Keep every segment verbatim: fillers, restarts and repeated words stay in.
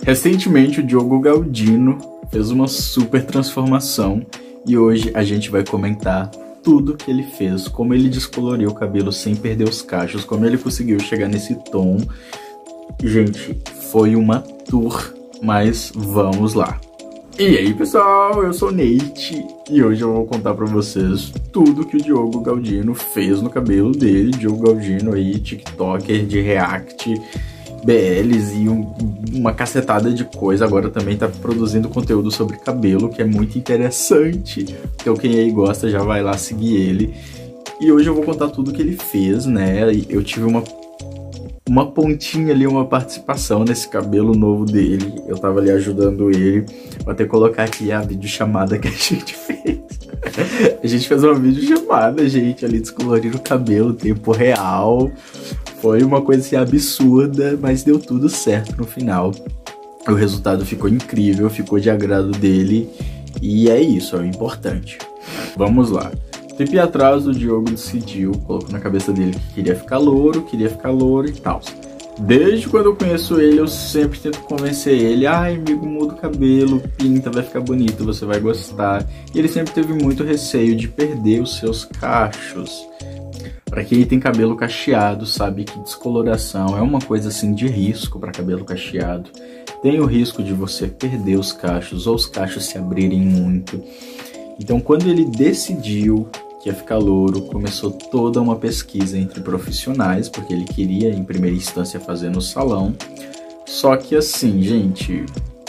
Recentemente o Diogo Galdino fez uma super transformação e hoje a gente vai comentar tudo que ele fez, como ele descoloriu o cabelo sem perder os cachos, como ele conseguiu chegar nesse tom. Gente, foi uma tour, mas vamos lá. E aí pessoal, eu sou o Nate e hoje eu vou contar pra vocês tudo que o Diogo Galdino fez no cabelo dele. Diogo Galdino aí, tiktoker de react, B Ls e um, uma cacetada de coisa. Agora também tá produzindo conteúdo sobre cabelo, que é muito interessante. Então quem aí gosta já vai lá seguir ele. E hoje eu vou contar tudo que ele fez, né? Eu tive uma uma pontinha ali, uma participação nesse cabelo novo dele. Eu tava ali ajudando ele. Vou até colocar aqui a videochamada que a gente fez. A gente fez uma videochamada, gente, ali descolorindo o cabelo, tempo real. Foi uma coisa assim absurda, mas deu tudo certo no final. O resultado ficou incrível, ficou de agrado dele. E é isso, é o importante. Vamos lá. Tempo atrás o Diogo decidiu, colocou na cabeça dele que queria ficar louro, queria ficar louro e tal. Desde quando eu conheço ele, eu sempre tento convencer ele. Ai, amigo, muda o cabelo, pinta, vai ficar bonito, você vai gostar. E ele sempre teve muito receio de perder os seus cachos. Pra quem tem cabelo cacheado, sabe que descoloração é uma coisa assim de risco para cabelo cacheado. Tem o risco de você perder os cachos ou os cachos se abrirem muito. Então, quando ele decidiu que ia ficar louro, começou toda uma pesquisa entre profissionais, porque ele queria, em primeira instância, fazer no salão. Só que assim, gente,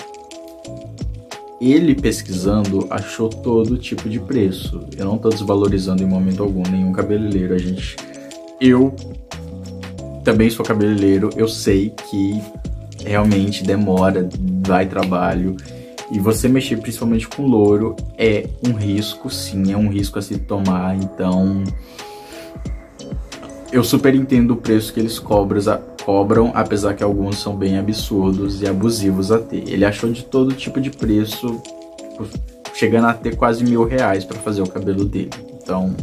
ele pesquisando achou todo tipo de preço. Eu não tô desvalorizando em momento algum nenhum cabeleireiro. A gente, eu também sou cabeleireiro, eu sei que realmente demora, vai trabalho. E você mexer principalmente com louro é um risco, sim, é um risco a se tomar. Então, eu super entendo o preço que eles cobram, cobram, apesar que alguns são bem absurdos e abusivos a ter. Ele achou de todo tipo de preço, chegando a ter quase mil reais para fazer o cabelo dele. Então,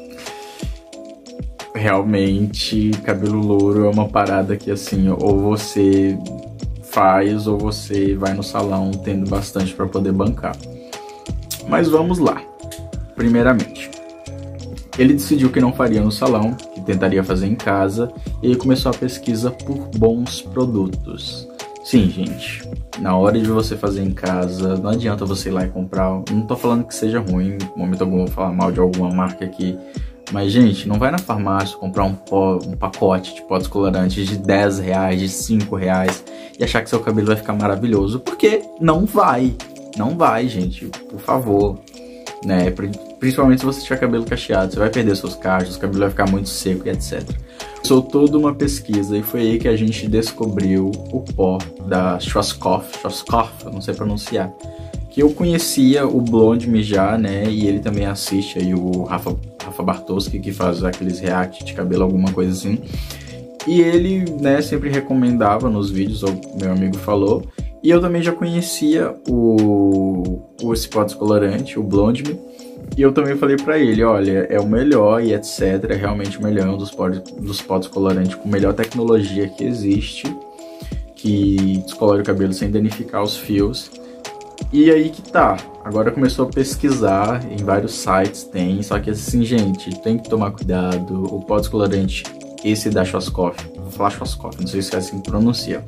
realmente, cabelo louro é uma parada que, assim, ou você faz ou você vai no salão tendo bastante para poder bancar. Mas vamos lá. Primeiramente, ele decidiu que não faria no salão, que tentaria fazer em casa, e aí começou a pesquisa por bons produtos. Sim, gente, na hora de você fazer em casa, não adianta você ir lá e comprar. Não tô falando que seja ruim, no momento algum vou falar mal de alguma marca aqui. Mas, gente, não vai na farmácia comprar um, pó, um pacote de pó descolorante de dez reais, de cinco reais e achar que seu cabelo vai ficar maravilhoso, porque não vai. Não vai, gente, por favor. Né? Principalmente se você tiver cabelo cacheado, você vai perder seus cachos, o cabelo vai ficar muito seco e etcétera. Sou toda uma pesquisa e foi aí que a gente descobriu o pó da Schwarzkopf, Schwarzkopf, eu não sei pronunciar. Que eu conhecia o Blonde Me já, né? E ele também assiste aí o Rafa, Rafa Bartoski, que faz aqueles react de cabelo, alguma coisa assim. E ele, né, sempre recomendava nos vídeos, o meu amigo falou. E eu também já conhecia o, o esse pó descolorante, o Blonde Me. E eu também falei pra ele, olha, é o melhor e etcétera. É realmente o melhor, um dos pós, dos pó descolorantes com melhor tecnologia que existe. Que descolore o cabelo sem danificar os fios. E aí que tá, agora começou a pesquisar, em vários sites tem, só que assim, gente, tem que tomar cuidado. O pó descolorante, esse da Schwarzkopf, vou falar Schwarzkopf, não sei se é assim que pronuncia.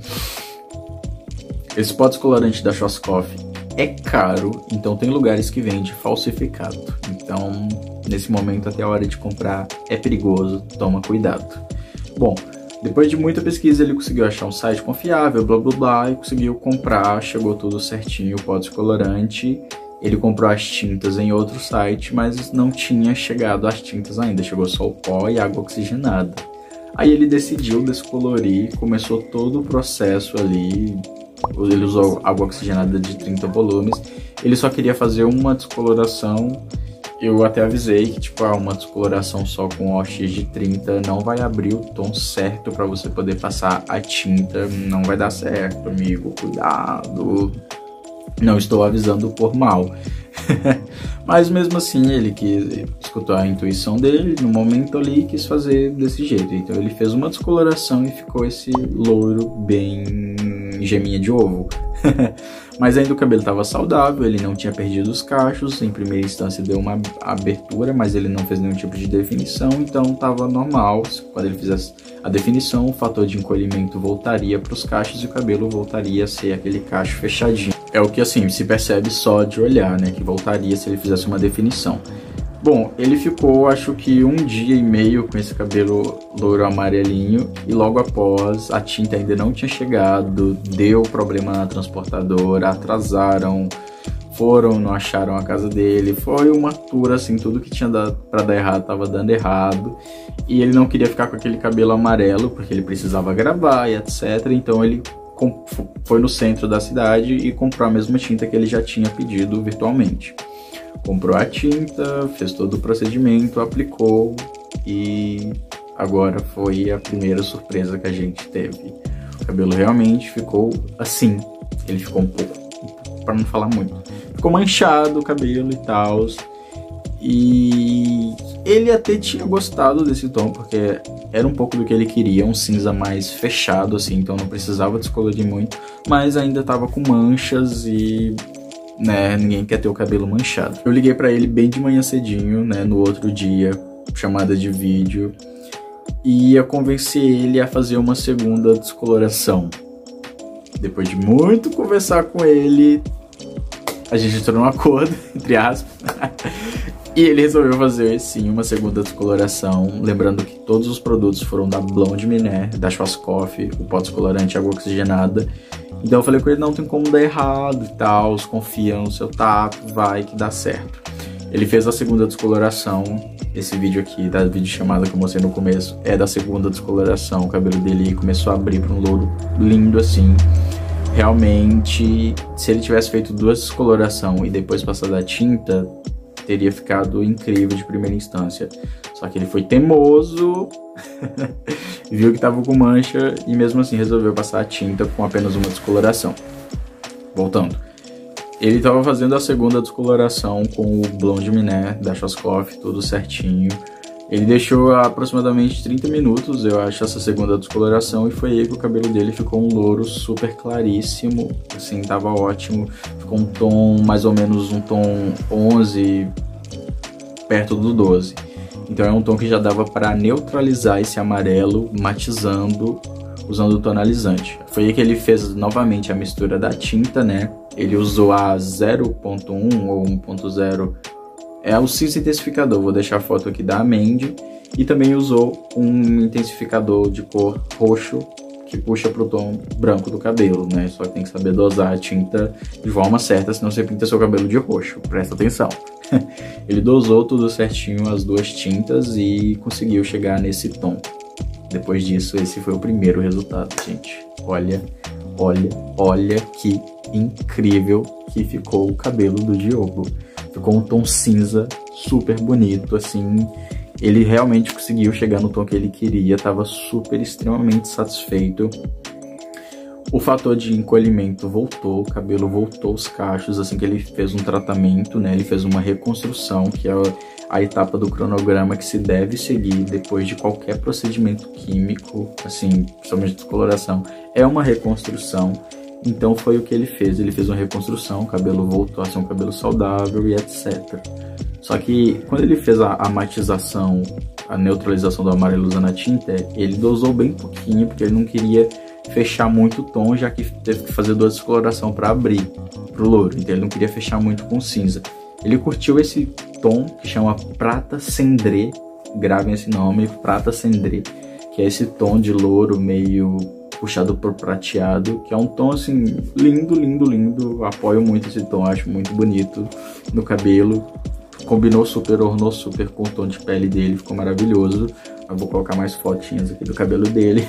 Esse pó descolorante da Schwarzkopf é caro, então tem lugares que vende falsificado. Então, nesse momento, até a hora de comprar, é perigoso, toma cuidado. Bom, depois de muita pesquisa, ele conseguiu achar um site confiável, blá blá blá, e conseguiu comprar, chegou tudo certinho, o pó descolorante. Ele comprou as tintas em outro site, mas não tinha chegado as tintas ainda, chegou só o pó e água oxigenada. Aí ele decidiu descolorir, começou todo o processo ali, ele usou água oxigenada de trinta volumes, ele só queria fazer uma descoloração. Eu até avisei que, tipo, ah, uma descoloração só com O X de trinta não vai abrir o tom certo para você poder passar a tinta. Não vai dar certo, amigo. Cuidado. Não estou avisando por mal. Mas mesmo assim, ele quis, escutou a intuição dele, no momento ali quis fazer desse jeito. Então ele fez uma descoloração e ficou esse loiro bem geminha de ovo. Mas ainda o cabelo estava saudável, ele não tinha perdido os cachos. Em primeira instância deu uma abertura, mas ele não fez nenhum tipo de definição, então estava normal. Quando ele fizesse a definição, o fator de encolhimento voltaria para os cachos e o cabelo voltaria a ser aquele cacho fechadinho. É o que assim se percebe só de olhar, né? Que voltaria se ele fizesse uma definição. Bom, ele ficou acho que um dia e meio com esse cabelo loiro amarelinho e logo após a tinta ainda não tinha chegado, deu problema na transportadora, atrasaram, foram, não acharam a casa dele, foi uma tour assim, tudo que tinha para dar errado estava dando errado e ele não queria ficar com aquele cabelo amarelo porque ele precisava gravar e etcétera. Então ele foi no centro da cidade e comprou a mesma tinta que ele já tinha pedido virtualmente. Comprou a tinta, fez todo o procedimento, aplicou e agora foi a primeira surpresa que a gente teve. O cabelo realmente ficou assim, ele ficou um pouco, para não falar muito, ficou manchado o cabelo e tal. E ele até tinha gostado desse tom, porque era um pouco do que ele queria, um cinza mais fechado assim, então não precisava descolorir muito, mas ainda tava com manchas e... né, ninguém quer ter o cabelo manchado. Eu liguei pra ele bem de manhã cedinho, né, no outro dia, chamada de vídeo, e ia convencer ele a fazer uma segunda descoloração. Depois de muito conversar com ele, a gente entrou num acordo, entre aspas, e ele resolveu fazer sim uma segunda descoloração, lembrando que todos os produtos foram da Blonde Miné, da Schwarzkopf, o pó descolorante, água oxigenada. Então eu falei com ele, não tem como dar errado e tal, confia no seu tato, vai que dá certo. Ele fez a segunda descoloração, esse vídeo aqui da videochamada que eu mostrei no começo é da segunda descoloração, o cabelo dele começou a abrir para um louro lindo assim. Realmente, se ele tivesse feito duas descolorações e depois passado a tinta, teria ficado incrível de primeira instância. Só que ele foi teimoso, viu que tava com mancha e mesmo assim resolveu passar a tinta com apenas uma descoloração. Voltando. Ele tava fazendo a segunda descoloração com o Blonde Miné da Schwarzkopf, tudo certinho. Ele deixou aproximadamente trinta minutos, eu acho, essa segunda descoloração, e foi aí que o cabelo dele ficou um louro super claríssimo, assim, tava ótimo. Ficou um tom, mais ou menos um tom onze, perto do doze. Então é um tom que já dava para neutralizar esse amarelo, matizando, usando o tonalizante. Foi aí que ele fez novamente a mistura da tinta, né? Ele usou a zero ponto um ou um ponto zero, é o cinza intensificador, vou deixar a foto aqui da Amende, e também usou um intensificador de cor roxo, que puxa para o tom branco do cabelo, né? Só que tem que saber dosar a tinta de forma certa, senão você pinta seu cabelo de roxo, presta atenção. Ele dosou tudo certinho, as duas tintas, e conseguiu chegar nesse tom. Depois disso, esse foi o primeiro resultado, gente. Olha, olha, olha que incrível que ficou o cabelo do Diogo. Ficou um tom cinza super bonito, assim. Ele realmente conseguiu chegar no tom que ele queria, estava super, extremamente satisfeito. O fator de encolhimento voltou, o cabelo voltou os cachos, assim que ele fez um tratamento, né? Ele fez uma reconstrução, que é a etapa do cronograma que se deve seguir depois de qualquer procedimento químico, assim, principalmente descoloração, é uma reconstrução. Então foi o que ele fez, ele fez uma reconstrução, o cabelo voltou a ser um cabelo saudável e etcétera. Só que quando ele fez a, a matização, a neutralização do amarelo usando a tinta, ele dosou bem pouquinho, porque ele não queria fechar muito o tom, já que teve que fazer duas descoloração para abrir pro louro, então ele não queria fechar muito com cinza. Ele curtiu esse tom que chama Prata Cendré, gravem esse nome, Prata Cendré, que é esse tom de louro meio puxado por prateado, que é um tom assim lindo, lindo, lindo. Apoio muito esse tom, acho muito bonito no cabelo. Combinou super, ornou super com o tom de pele dele, ficou maravilhoso. Eu vou colocar mais fotinhas aqui do cabelo dele.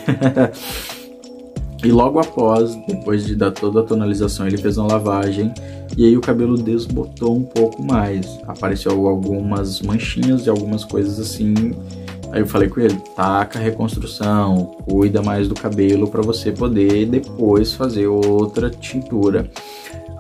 E logo após, depois de dar toda a tonalização, ele fez uma lavagem e aí o cabelo desbotou um pouco mais. Apareceu algumas manchinhas e algumas coisas assim. Aí eu falei com ele, taca a reconstrução, cuida mais do cabelo para você poder depois fazer outra tintura.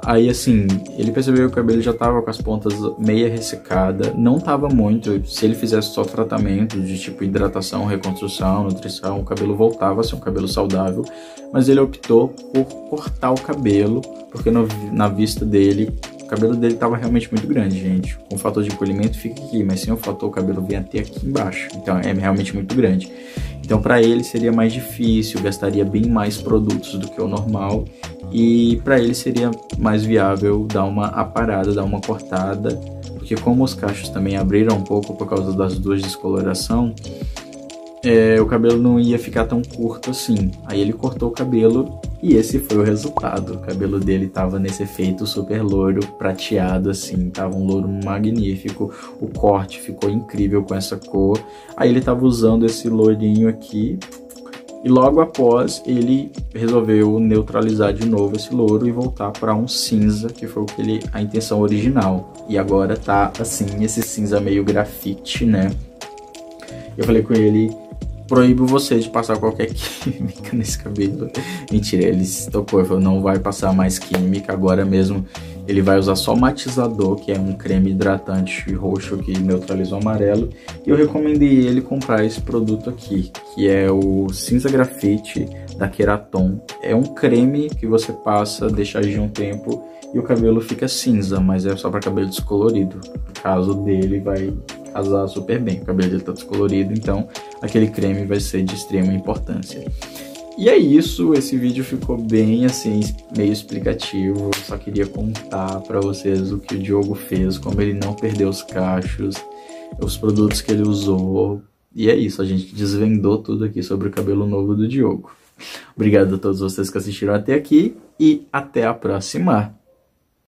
Aí assim, ele percebeu que o cabelo já tava com as pontas meia ressecada, não tava muito, se ele fizesse só tratamento de tipo hidratação, reconstrução, nutrição, o cabelo voltava a ser um cabelo saudável, mas ele optou por cortar o cabelo, porque no, na vista dele, o cabelo dele tava realmente muito grande, gente. Com o fator de encolhimento fica aqui, mas sem o fator o cabelo vem até aqui embaixo, então é realmente muito grande. Então para ele seria mais difícil, gastaria bem mais produtos do que o normal, e para ele seria mais viável dar uma aparada, dar uma cortada, porque como os cachos também abriram um pouco por causa das duas descoloração, é, o cabelo não ia ficar tão curto assim. Aí ele cortou o cabelo e esse foi o resultado. O cabelo dele tava nesse efeito super louro, prateado assim, tava um louro magnífico, o corte ficou incrível com essa cor. Aí ele tava usando esse lourinho aqui, e logo após ele resolveu neutralizar de novo esse louro e voltar para um cinza, que foi o que ele, a intenção original. E agora tá assim, esse cinza meio grafite, né? Eu falei com ele: proíbo você de passar qualquer química nesse cabelo. Mentira, ele se tocou, ele falou: não vai passar mais química, agora mesmo ele vai usar só matizador, que é um creme hidratante roxo que neutraliza o amarelo. E eu recomendei ele comprar esse produto aqui, que é o Cinza Grafite da Keraton. É um creme que você passa, deixa agir um tempo e o cabelo fica cinza, mas é só para cabelo descolorido. No caso dele vai casar super bem, o cabelo dele tá descolorido, então aquele creme vai ser de extrema importância. E é isso, esse vídeo ficou bem assim, meio explicativo. Eu só queria contar pra vocês o que o Diogo fez, como ele não perdeu os cachos, os produtos que ele usou. E é isso, a gente desvendou tudo aqui sobre o cabelo novo do Diogo. Obrigado a todos vocês que assistiram até aqui e até a próxima!